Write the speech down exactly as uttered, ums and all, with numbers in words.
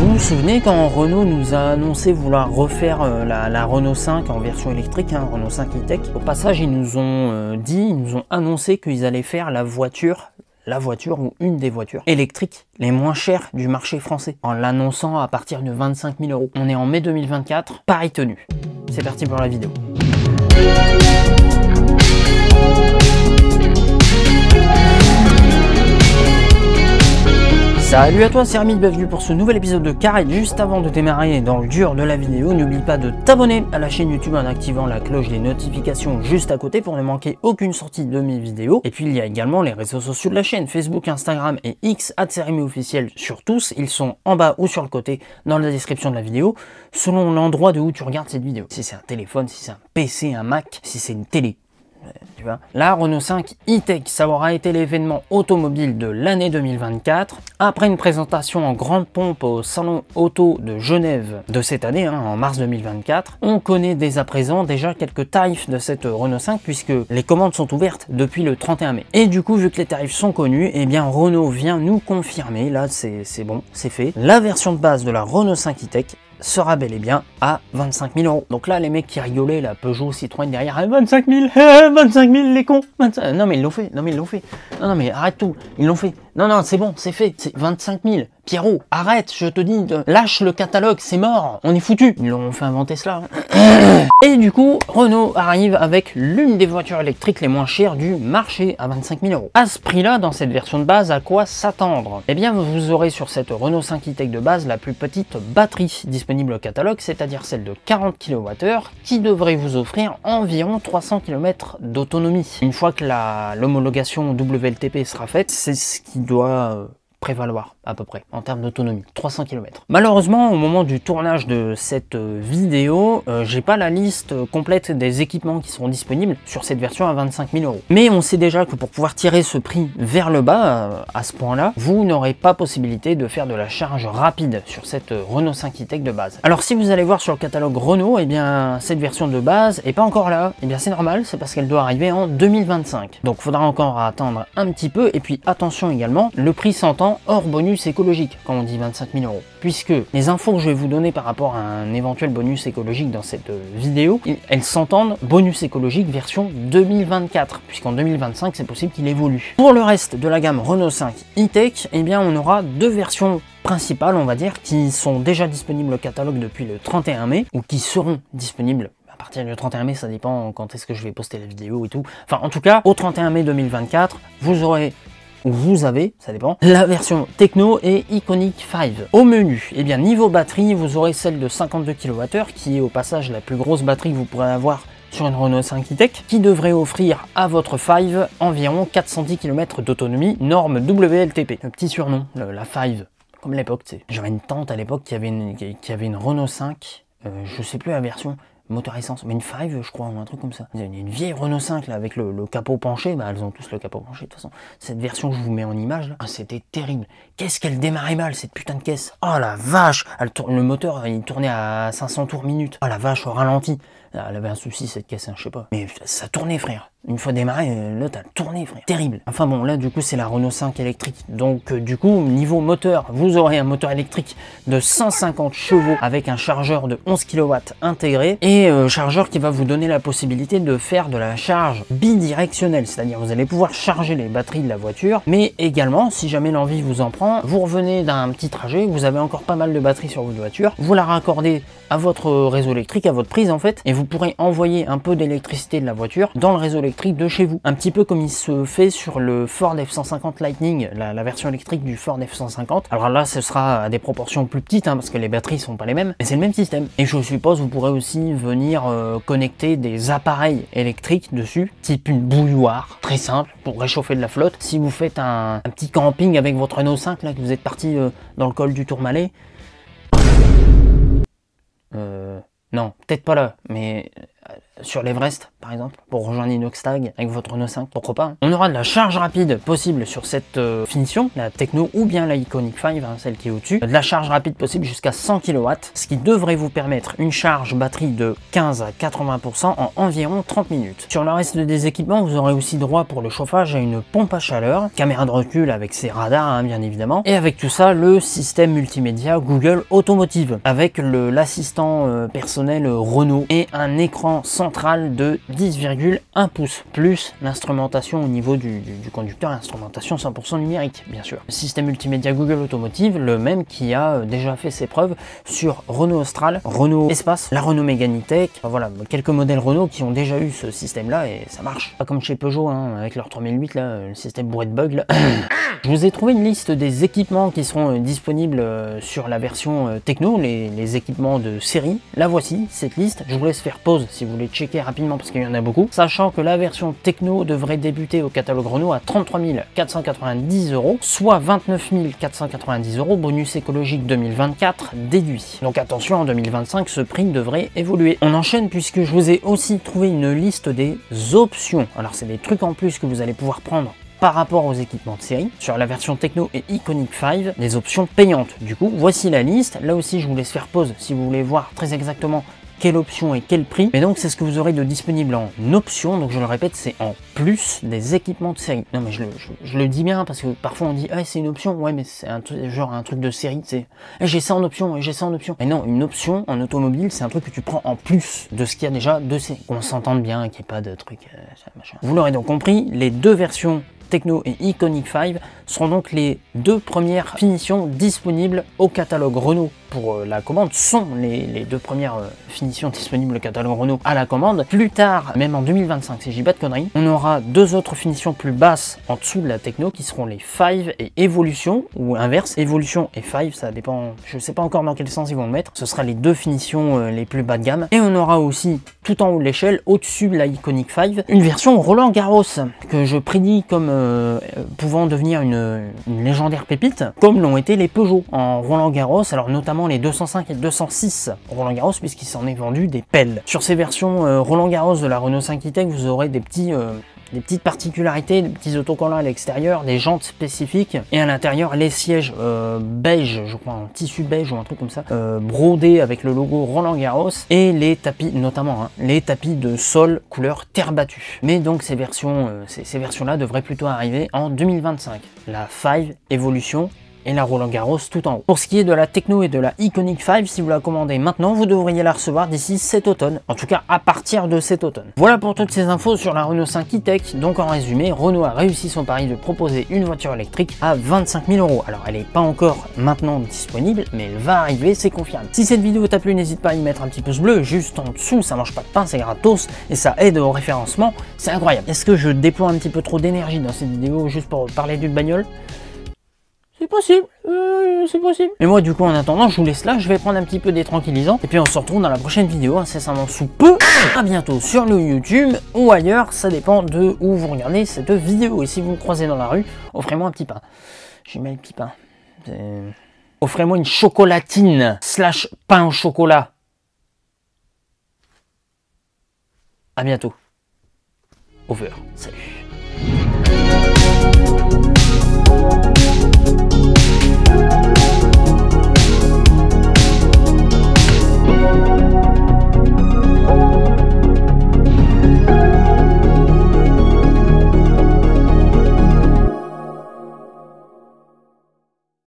Vous vous souvenez quand Renault nous a annoncé vouloir refaire euh, la, la Renault cinq en version électrique, hein, Renault cinq e-tech. Au passage, ils nous ont euh, dit, ils nous ont annoncé qu'ils allaient faire la voiture, la voiture ou une des voitures électriques les moins chères du marché français, en l'annonçant à partir de vingt-cinq mille euros. On est en mai deux mille vingt-quatre, pari tenu. C'est parti pour la vidéo. Salut à toi, c'est Rémi, bienvenue pour ce nouvel épisode de Carré. Juste avant de démarrer dans le dur de la vidéo, n'oublie pas de t'abonner à la chaîne YouTube en activant la cloche des notifications juste à côté pour ne manquer aucune sortie de mes vidéos. Et puis il y a également les réseaux sociaux de la chaîne, Facebook, Instagram et X, arobase Rémi officiel sur tous. Ils sont en bas ou sur le côté dans la description de la vidéo, selon l'endroit de où tu regardes cette vidéo. Si c'est un téléphone, si c'est un P C, un Mac, si c'est une télé. Tu vois. La Renault cinq e-tech, ça aura été l'événement automobile de l'année deux mille vingt-quatre. Après une présentation en grande pompe au salon auto de Genève de cette année, hein, en mars deux mille vingt-quatre, on connaît dès à présent déjà quelques tarifs de cette Renault cinq puisque les commandes sont ouvertes depuis le trente et un mai. Et du coup, vu que les tarifs sont connus, eh bien Renault vient nous confirmer, là c'est bon, c'est fait, la version de base de la Renault cinq e-tech sera bel et bien à vingt-cinq mille euros. Donc là, les mecs qui rigolaient, la Peugeot, Citroën derrière, eh, vingt-cinq mille, eh, vingt-cinq mille les cons, vingt-cinq... non mais ils l'ont fait, non mais ils l'ont fait, non non mais arrête tout, ils l'ont fait, non non c'est bon, c'est fait, c'est vingt-cinq mille. Pierrot, arrête, je te dis, de... lâche le catalogue, c'est mort, on est foutu. Ils l'ont fait inventer cela. Et du coup, Renault arrive avec l'une des voitures électriques les moins chères du marché à vingt-cinq mille euros. À ce prix-là, dans cette version de base, à quoi s'attendre? Eh bien, vous aurez sur cette Renault cinq e-tech de base la plus petite batterie disponible au catalogue, c'est-à-dire celle de quarante kilowattheures, qui devrait vous offrir environ trois cents kilomètres d'autonomie. Une fois que l'homologation W L T P sera faite, c'est ce qui doit euh, prévaloir à peu près en termes d'autonomie, trois cents kilomètres. Malheureusement, au moment du tournage de cette vidéo, euh, j'ai pas la liste complète des équipements qui seront disponibles sur cette version à vingt-cinq mille euros. Mais on sait déjà que pour pouvoir tirer ce prix vers le bas, euh, à ce point-là, vous n'aurez pas possibilité de faire de la charge rapide sur cette Renault cinq e-tech de base. Alors si vous allez voir sur le catalogue Renault, eh bien cette version de base est pas encore là. Eh bien c'est normal, c'est parce qu'elle doit arriver en deux mille vingt-cinq. Donc il faudra encore attendre un petit peu. Et puis attention également, le prix s'entend hors bonus écologique quand on dit vingt-cinq mille euros, puisque les infos que je vais vous donner par rapport à un éventuel bonus écologique dans cette vidéo, elles s'entendent bonus écologique version deux mille vingt-quatre, puisqu'en deux mille vingt-cinq c'est possible qu'il évolue. Pour le reste de la gamme Renault cinq e-tech, eh bien on aura deux versions principales, on va dire, qui sont déjà disponibles au catalogue depuis le trente et un mai, ou qui seront disponibles à partir du trente et un mai, ça dépend quand est-ce que je vais poster la vidéo et tout. Enfin en tout cas, au trente et un mai deux mille vingt-quatre, vous aurez où vous avez, ça dépend, la version Techno et Iconic cinq. Au menu, eh bien niveau batterie, vous aurez celle de cinquante-deux kilowattheures, qui est au passage la plus grosse batterie que vous pourrez avoir sur une Renault cinq e-tech, qui devrait offrir à votre cinq environ quatre cent dix kilomètres d'autonomie, norme W L T P. Le petit surnom, le, la cinq, comme à l'époque, tu sais. J'avais une tante à l'époque qui avait une, qui avait une Renault cinq, euh, je sais plus la version, moteur essence, mais une cinq je crois, ou un truc comme ça. Il y a une vieille Renault cinq là avec le, le capot penché, bah elles ont tous le capot penché de toute façon. Cette version que je vous mets en image là, ah, c'était terrible. Qu'est-ce qu'elle démarrait mal cette putain de caisse. Oh la vache, elle tourne, le moteur il tournait à cinq cents tours minute. Oh la vache, au ralenti. Elle avait un souci cette caisse, hein, je sais pas. Mais ça tournait frère. Une fois démarré, là t'as tourné frère. Terrible. Enfin bon, là du coup c'est la Renault cinq électrique. Donc euh, du coup, niveau moteur, vous aurez un moteur électrique de cent cinquante chevaux avec un chargeur de onze kilowatts intégré. Et euh, chargeur qui va vous donner la possibilité de faire de la charge bidirectionnelle. C'est-à-dire vous allez pouvoir charger les batteries de la voiture. Mais également, si jamais l'envie vous en prend, vous revenez d'un petit trajet, vous avez encore pas mal de batterie sur votre voiture. Vous la raccordez à votre réseau électrique, à votre prise en fait. Et vous pourrez envoyer un peu d'électricité de la voiture dans le réseau électrique de chez vous, un petit peu comme il se fait sur le Ford F cent cinquante Lightning, la, la version électrique du Ford F cent cinquante. Alors là ce sera à des proportions plus petites, hein, parce que les batteries sont pas les mêmes, mais c'est le même système. Et je suppose vous pourrez aussi venir euh, connecter des appareils électriques dessus, type une bouilloire, très simple, pour réchauffer de la flotte. Si vous faites un, un petit camping avec votre Renault cinq, là, que vous êtes parti euh, dans le col du Tourmalet, euh, non, peut-être pas là, mais sur l'Everest par exemple, pour rejoindre Inoxtag avec votre Renault cinq, pourquoi pas. On aura de la charge rapide possible sur cette euh, finition, la Techno ou bien la Iconic cinq, hein, celle qui est au-dessus. De la charge rapide possible jusqu'à cent kilowatts, ce qui devrait vous permettre une charge batterie de quinze à quatre-vingts pour cent en environ trente minutes. Sur le reste des équipements, vous aurez aussi droit pour le chauffage à une pompe à chaleur, caméra de recul avec ses radars hein, bien évidemment, et avec tout ça le système multimédia Google Automotive avec l'assistant euh, personnel Renault et un écran central de dix virgule un pouces, plus l'instrumentation au niveau du, du, du conducteur, instrumentation cent pour cent numérique bien sûr. Le système multimédia Google Automotive, le même qui a déjà fait ses preuves sur Renault Austral, Renault Espace, la Renault Megane E-Tech, enfin, voilà, quelques modèles Renault qui ont déjà eu ce système là et ça marche. Pas comme chez Peugeot hein, avec leur trois mille huit là, le système bourré de bugs là. Je vous ai trouvé une liste des équipements qui seront disponibles sur la version Techno, les, les équipements de série. La voici, cette liste. Je vous laisse faire pause si vous voulez checker rapidement parce qu'il y en a beaucoup. Sachant que la version Techno devrait débuter au catalogue Renault à trente-trois mille quatre cent quatre-vingt-dix euros, soit vingt-neuf mille quatre cent quatre-vingt-dix euros, bonus écologique deux mille vingt-quatre déduit. Donc attention, en deux mille vingt-cinq, ce prix devrait évoluer. On enchaîne puisque je vous ai aussi trouvé une liste des options. Alors c'est des trucs en plus que vous allez pouvoir prendre par rapport aux équipements de série. Sur la version Techno et Iconic cinq, des options payantes. Du coup, voici la liste. Là aussi, je vous laisse faire pause si vous voulez voir très exactement quelle option et quel prix. Mais donc, c'est ce que vous aurez de disponible en option. Donc, je le répète, c'est en plus des équipements de série. Non, mais je le, je, je le dis bien parce que parfois on dit ah, c'est une option. Ouais, mais c'est un genre un truc de série. C'est eh, j'ai ça en option et j'ai ça en option. Mais non, une option en automobile, c'est un truc que tu prends en plus de ce qu'il y a déjà de série. Qu'on s'entende bien, qu'il n'y ait pas de truc. Euh, machin. Vous l'aurez donc compris, les deux versions Techno et Iconic cinq seront donc les deux premières finitions disponibles au catalogue Renault pour euh, la commande, sont les, les deux premières euh, finitions disponibles au catalogue Renault à la commande. Plus tard, même en deux mille vingt-cinq, si j'ai pas de conneries, on aura deux autres finitions plus basses en dessous de la Techno qui seront les cinq et Evolution, ou inverse, Evolution et cinq, ça dépend, je sais pas encore dans quel sens ils vont le mettre, ce sera les deux finitions euh, les plus bas de gamme. Et on aura aussi, tout en haut de l'échelle, au-dessus de la Iconic cinq, une version Roland Garros que je prédis comme euh, pouvant devenir une, une légendaire pépite, comme l'ont été les Peugeot en Roland Garros, alors notamment les deux cent cinq et deux cent six Roland Garros, puisqu'il s'en est vendu des pelles. Sur ces versions euh, Roland Garros de la Renault cinq E-Tech, vous aurez des petits euh, des petites particularités, des petits autocollants à l'extérieur, des jantes spécifiques, et à l'intérieur les sièges euh, beige, je crois en tissu beige ou un truc comme ça, euh, brodés avec le logo Roland Garros, et les tapis, notamment hein, les tapis de sol couleur terre battue. Mais donc ces versions, euh, ces, ces versions-là devraient plutôt arriver en deux mille vingt-cinq. La cinq Evolution et la Roland Garros tout en haut. Pour ce qui est de la Techno et de la Iconic cinq, si vous la commandez maintenant, vous devriez la recevoir d'ici cet automne. En tout cas, à partir de cet automne. Voilà pour toutes ces infos sur la Renault cinq E-Tech. Donc en résumé, Renault a réussi son pari de proposer une voiture électrique à vingt-cinq mille euros. Alors elle n'est pas encore maintenant disponible, mais elle va arriver, c'est confirmé. Si cette vidéo t'a plu, n'hésite pas à y mettre un petit pouce bleu juste en dessous, ça mange pas de pain, c'est gratos et ça aide au référencement, c'est incroyable. Est-ce que je déploie un petit peu trop d'énergie dans cette vidéo juste pour parler d'une bagnole? C'est possible, euh, c'est possible. Mais moi du coup en attendant je vous laisse là, je vais prendre un petit peu des tranquillisants et puis on se retrouve dans la prochaine vidéo incessamment sous peu. À bientôt sur le YouTube ou ailleurs, ça dépend de où vous regardez cette vidéo. Et si vous me croisez dans la rue, offrez-moi un petit pain. J'ai mal le petit pain. Offrez-moi une chocolatine slash pain au chocolat. À bientôt. Over. Salut.